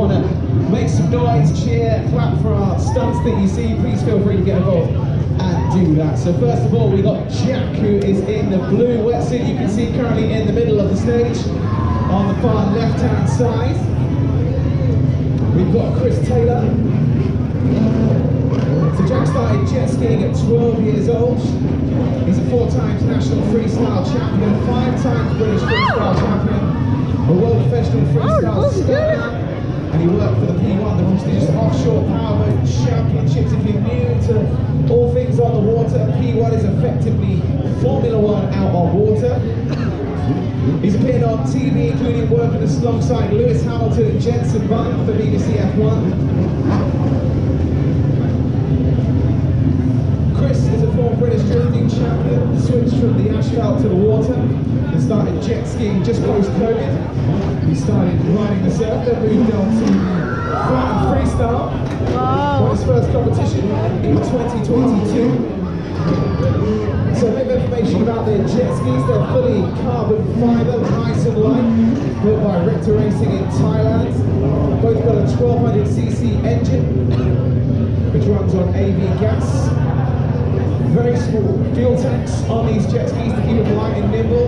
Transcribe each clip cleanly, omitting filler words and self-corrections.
want to make some noise, cheer, clap for our stunts that you see, please feel free to get involved and do that. So first of all, we got Jack, who is in the blue wetsuit. You can see currently in the middle of the stage on the far left-hand side. We've got Chris Taylor. So Jack started jet skiing at 12 years old. He's a 4-time national freestyle champion, 5-time British freestyle champion, a world professional freestyle skier, and he worked for the P1, the prestigious offshore powerboat championships. If you're new to all things on the water, P1 is effectively Formula 1 out on water. He's appeared on TV, including working alongside Lewis Hamilton and Jenson Button for BBC F1. Chris is a former British drifting champion, switched from the asphalt to the water, and started jet skiing just post-COVID. He started riding the surf, then moved on to flat and freestyle. Won his first competition in 2022. So a bit of information about their jet skis. They're fully carbon fibre, nice and light, built by Richter Racing in Thailand. Both got a 1200cc engine, which runs on AV gas. Very small fuel tanks on these jet skis to keep them light and nimble.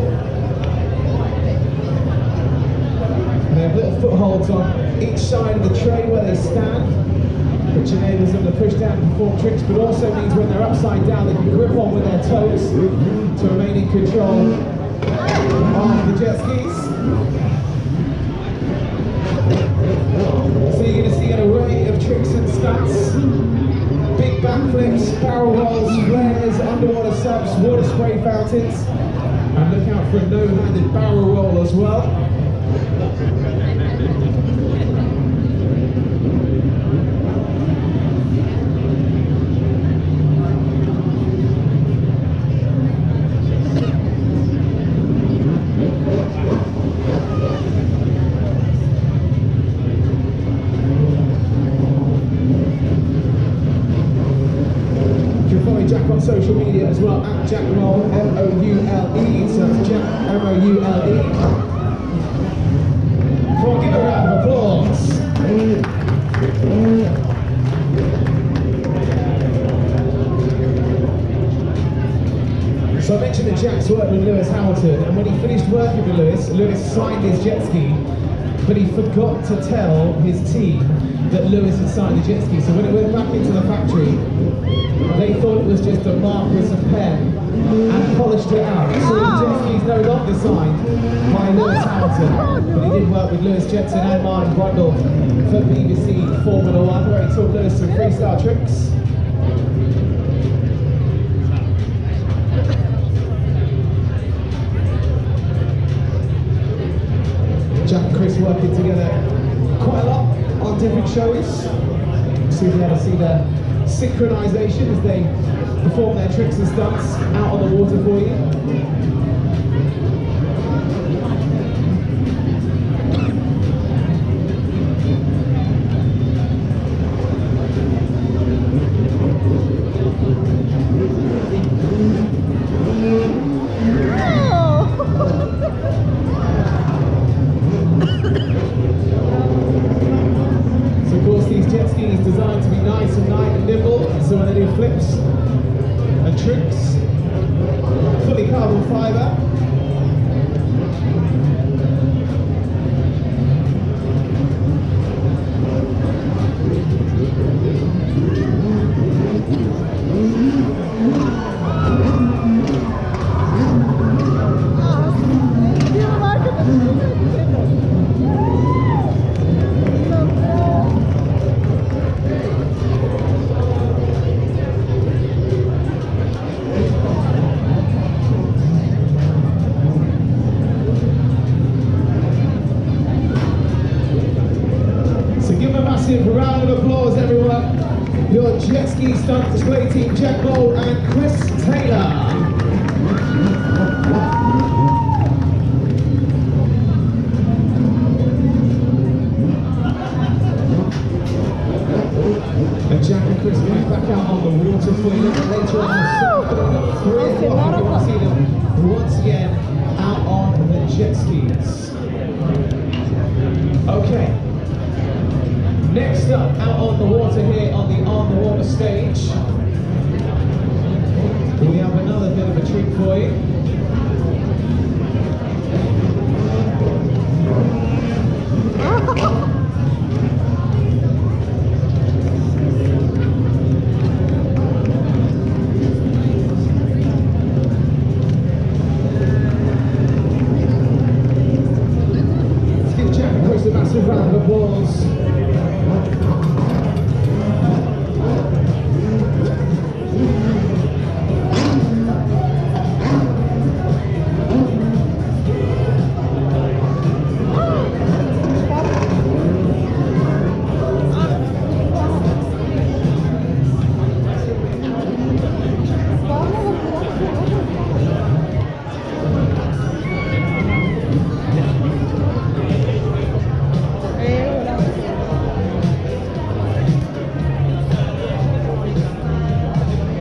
And they have little footholds on each side of the tray where they stand, which enables them to push down and perform tricks, but also means when they're upside down they can grip on with their toes to remain in control of the jet skis. So you're going to see an array of tricks and stunts. Big backflips, barrel rolls, flares, underwater subs, water spray fountains, and look out for a no-handed barrel roll as well. Jack on social media as well, at Jack Moule, M-O-U-L-E, so that's Jack, M-O-U-L-E. Come on, give a round of applause. So I mentioned that Jack's worked with Lewis Hamilton, and when he finished working with Lewis signed his jet ski, but he forgot to tell his team that Lewis had signed the jet ski. So when it went back into the factory, they thought it was just a mark with some pen and polished it out. So the jet ski is no longer signed by Lewis Hamilton, but he did work with Lewis Jetson and Martin Brundle for BBC Formula 1, where he taught Lewis some freestyle tricks. Jack and Chris working together quite a lot on different shows. So you'll be able to see their synchronization as they perform their tricks and stunts out on the water for you. Designed to be nice and light and nimble, so when they do flips and tricks, fully carbon fibre. Massive round of applause, everyone. Your jet ski stunt display team, Jack Moule and Chris Taylor. And Jack and Chris going back out on the water for you later on this afternoon at 3 o'clock. You want to see them once again out on the jet skis. Okay. Next up, out on the water here on the water stage, we have another bit of a treat for you. Let's give Jack a massive round of applause.